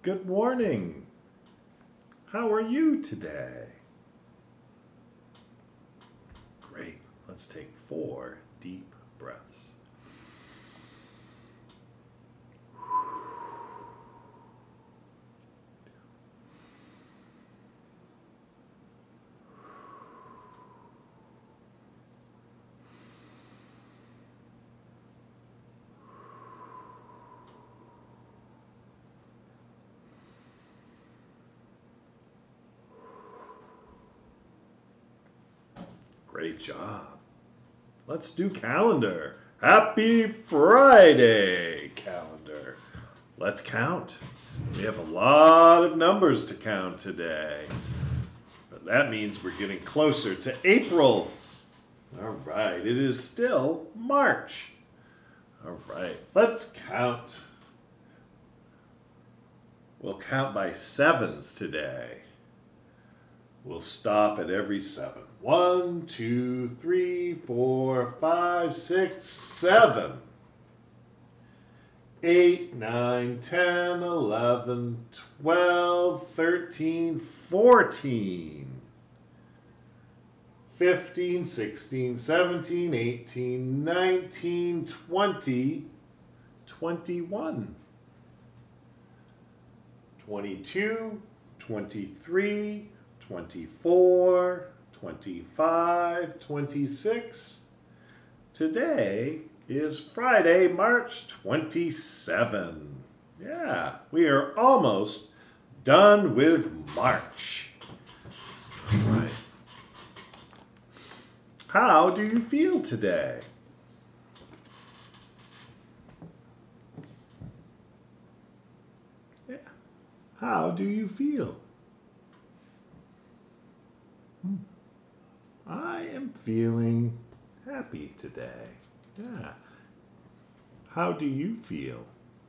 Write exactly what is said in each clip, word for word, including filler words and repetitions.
good morning. How are you today? Great. Let's take four deep breaths. Great job. Let's do calendar. Happy Friday, calendar. Let's count. We have a lot of numbers to count today. But that means we're getting closer to April. All right, it is still March. All right, let's count. We'll count by sevens today. We'll stop at every seven. One, two, three, four, five, six, seven. Eight, nine, ten, eleven, twelve, thirteen, fourteen. Fifteen, sixteen, seventeen, eighteen, nineteen, twenty, twenty-one. Twenty-two, twenty-three, twenty-four, twenty-five, twenty-six. Today is Friday, March twenty-seventh. Yeah, we are almost done with March. All right. How do you feel today? Yeah. How do you feel? Hmm. I am feeling happy today. Yeah. How do you feel?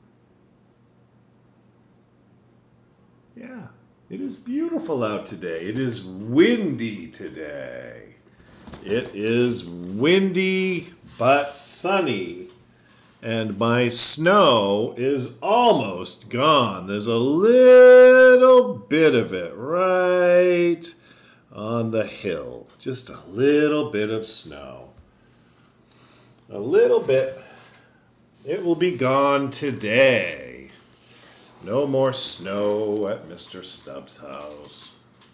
Yeah. It is beautiful out today. It is windy today. It is windy but sunny. And my snow is almost gone. There's a little bit of it right on the hill. Just a little bit of snow. A little bit. It will be gone today. No more snow at Mister Stubbs' house.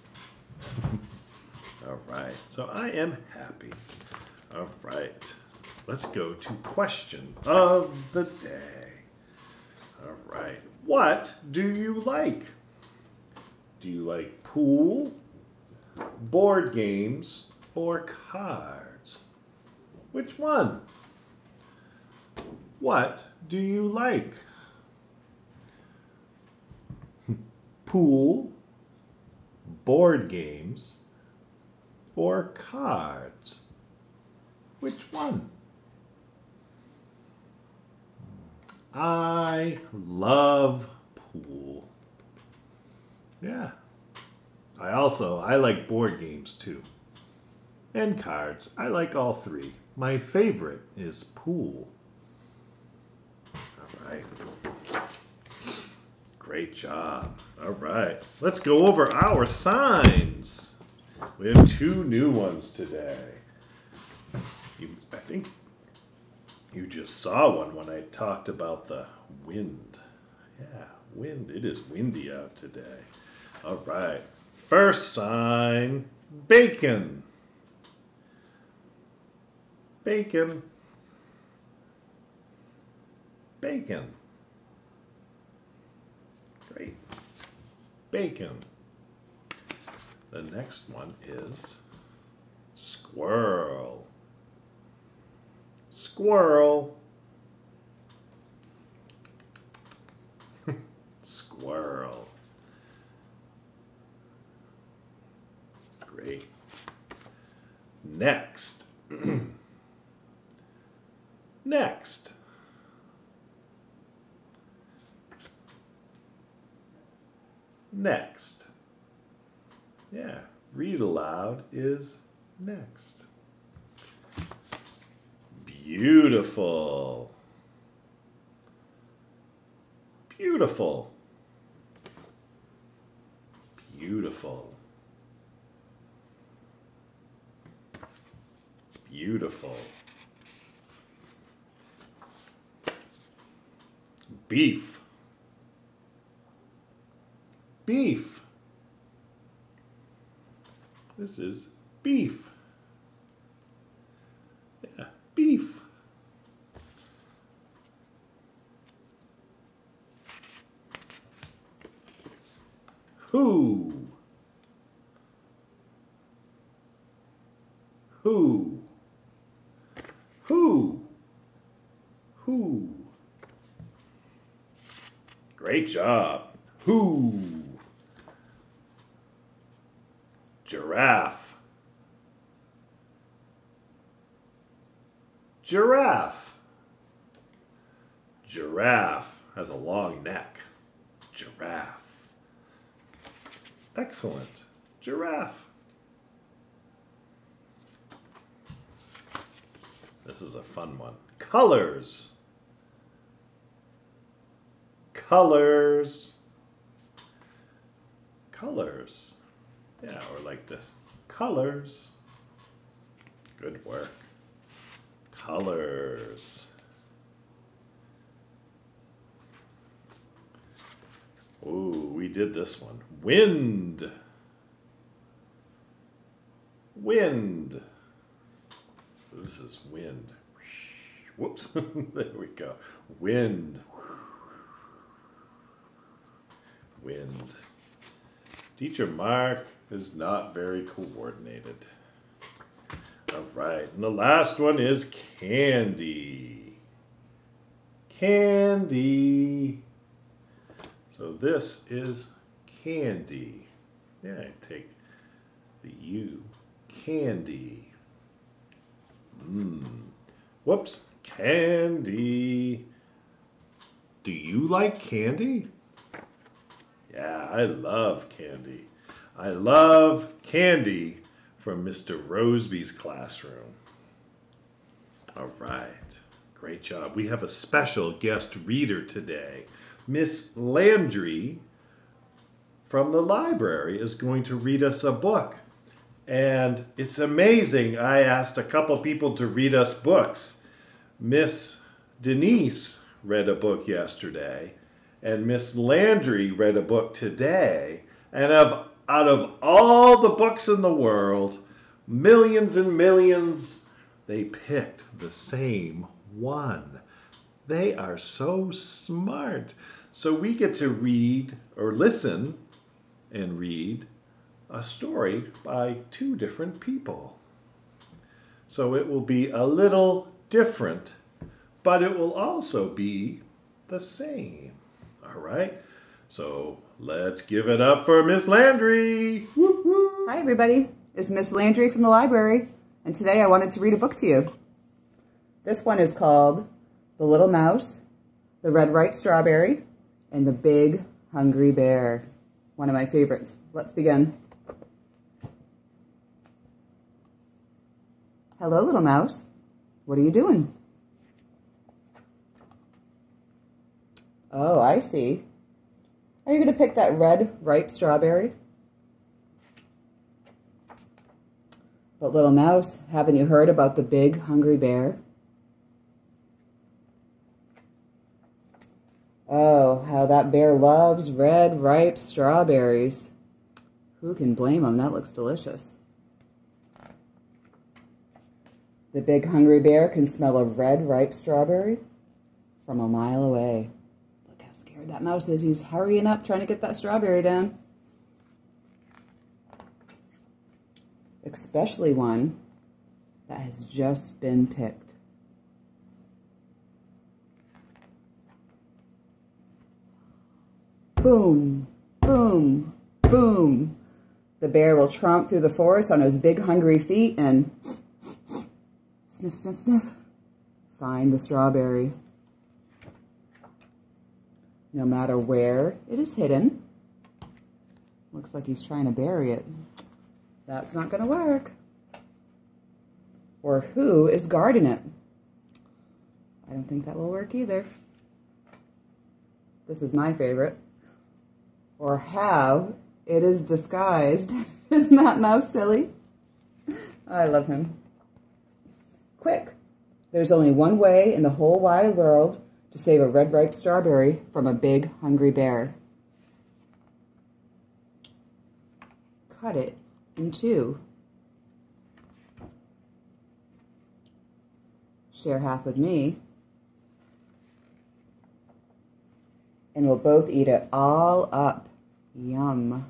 All right. So I am happy. All right. Let's go to question of the day. All right. What do you like? Do you like pool, board games, or cards? Which one? What do you like? Pool, board games, or cards? Which one? I love pool. Yeah. I also, I like board games too. And cards. I like all three. My favorite is pool. All right. Great job. All right. Let's go over our signs. We have two new ones today. You, I think you just saw one when I talked about the wind. Yeah, wind. It is windy out today. All right. First sign, bacon. Bacon. Bacon. Great. Bacon. The next one is squirrel. Squirrel. Squirrel. Great. Next. Next. Next. Yeah, read aloud is next. Beautiful. Beautiful. Beautiful. Beautiful. Beef. Beef. This is beef. Yeah, beef. Who? Who? Who? Who? Great job. Who? Giraffe. Giraffe. Giraffe has a long neck. Giraffe. Excellent. Giraffe. This is a fun one. Colors. Colors. Colors. Yeah, or like this. Colors. Good work. Colors. Ooh, we did this one. Wind. Wind. This is wind. Whoops. There we go. Wind. Wind. Teacher Mark is not very coordinated. All right. And the last one is candy. Candy. So this is candy. Yeah, I take the U. Candy. Mmm. Whoops. Candy. Do you like candy? Yeah, I love candy. I love candy from Mister Roseby's classroom. All right. Great job. We have a special guest reader today. Miss Landry from the library is going to read us a book. And it's amazing. I asked a couple people to read us books. Miss Denise read a book yesterday, and Miss Landry read a book today. And of, out of all the books in the world, millions and millions, they picked the same one. They are so smart. So we get to read or listen and read a story by two different people. So it will be a little different, but it will also be the same. All right? So let's give it up for Miss Landry. Woo -woo. Hi everybody, it's Miss Landry from the library, and today I wanted to read a book to you. This one is called The Little Mouse, The Red Ripe Strawberry, and The Big Hungry Bear. One of my favorites. Let's begin. Hello, little mouse. What are you doing? Oh, I see. Are you going to pick that red ripe strawberry? But little mouse, haven't you heard about the big hungry bear? Oh, how that bear loves red ripe strawberries. Who can blame him? That looks delicious. The big hungry bear can smell a red ripe strawberry from a mile away. Look how scared that mouse is. He's hurrying up trying to get that strawberry down. Especially one that has just been picked. Boom, boom, boom. The bear will tromp through the forest on his big hungry feet and sniff, sniff, sniff. Find the strawberry. No matter where it is hidden. Looks like he's trying to bury it. That's not going to work. Or who is guarding it? I don't think that will work either. This is my favorite. Or how it is disguised. Isn't that mouse silly? I love him. Quick, there's only one way in the whole wide world to save a red ripe strawberry from a big hungry bear. Cut it in two. Share half with me. And we'll both eat it all up. Yum.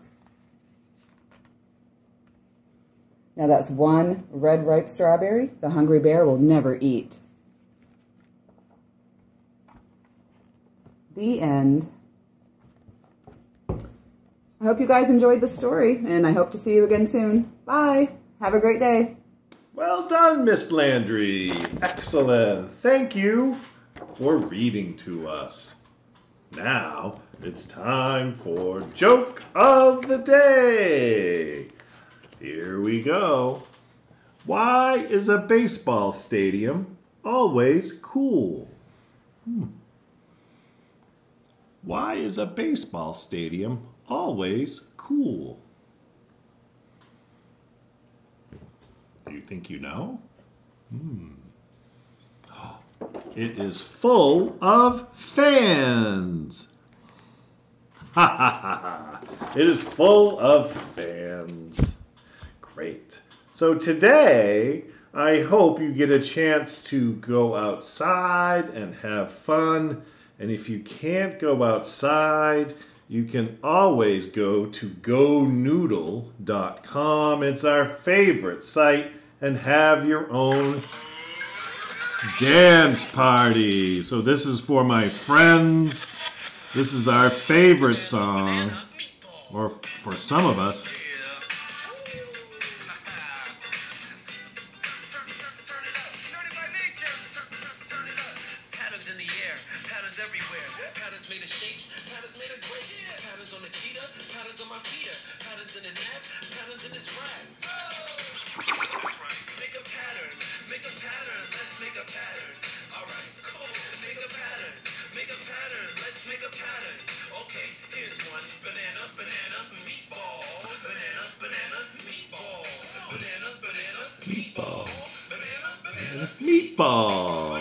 Now that's one red ripe strawberry the hungry bear will never eat. The end. I hope you guys enjoyed the story, and I hope to see you again soon. Bye. Have a great day. Well done, Miss Landry. Excellent. Thank you for reading to us. Now it's time for Joke of the Day. Here we go. Why is a baseball stadium always cool? Hmm. Why is a baseball stadium always cool? Do you think you know? Hmm. It is full of fans. Ha ha ha ha. It is full of fans. Great. So today, I hope you get a chance to go outside and have fun. And if you can't go outside, you can always go to go noodle dot com. It's our favorite site, and have your own dance party. So this is for my friends. This is our favorite song, or for some of us. Patterns in the air, patterns everywhere, patterns made of shapes, patterns made of grapes, patterns on the cheetah, patterns on my feet, patterns in the nap, patterns in this rap. Make a pattern, make a pattern, let's make a pattern. Alright, cool, make a pattern, make a pattern, let's make a pattern. Okay, here's one, banana, banana, meatball, banana, banana, meatball, banana, banana, meatball, banana, banana, Meatball.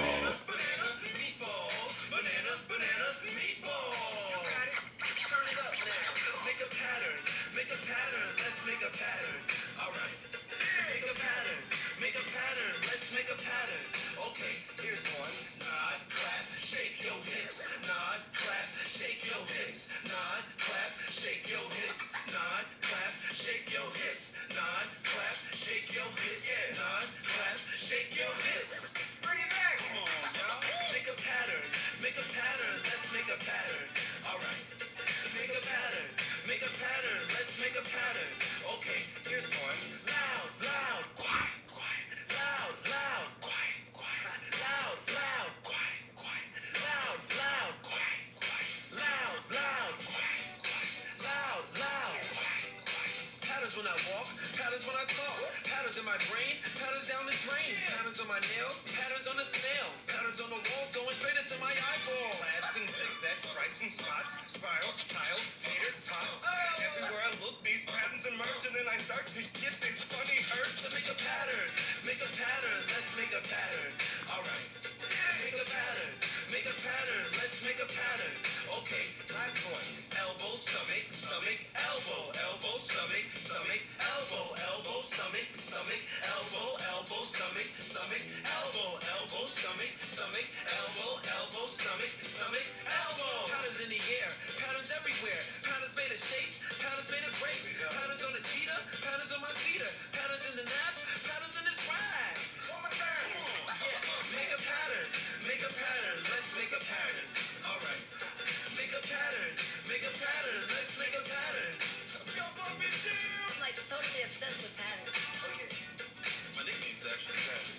When I walk, patterns when I talk, patterns in my brain, patterns down the drain, patterns on my nail, patterns on the snail, patterns on the walls going straight into my eyeball. Labs and zigzags, stripes and spots, spirals, tiles, tater tots. Everywhere I look, these patterns emerge, and then I start to get this funny urge to make a pattern, make a pattern, let's make a pattern. Alright, make a pattern, make a pattern, let's make a pattern. Okay, last one, elbow, stomach, stomach, elbow, elbow, stomach, stomach, elbow, elbow, stomach, stomach, elbow, elbow, stomach, stomach, elbow, elbow, stomach, stomach, elbow, elbow, stomach, stomach, elbow. Patterns in the air, patterns everywhere, patterns made of shapes, patterns made of grapes, patterns on the cheetah, patterns on my feet, patterns in the nap, patterns in this rag. One more time. Yeah, make a pattern, make a pattern, let's make a pattern. All right. Make a pattern, make a pattern, let's make a pattern. I'm like totally obsessed with patterns. Oh yeah, my nickname's actually pattern.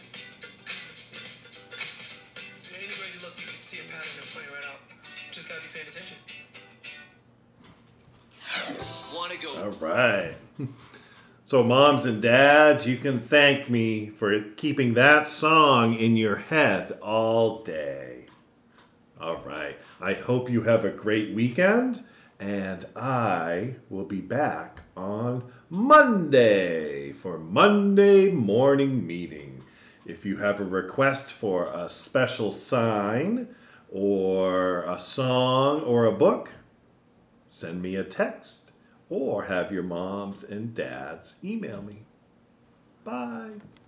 Yeah, anywhere you look, you can see a pattern and point right out. Just gotta be paying attention. Wanna go? All right. So moms and dads, you can thank me for keeping that song in your head all day. All right. I hope you have a great weekend, And I will be back on Monday for Monday morning meeting. If you have a request for a special sign or a song or a book, send me a text or have your moms and dads email me. Bye.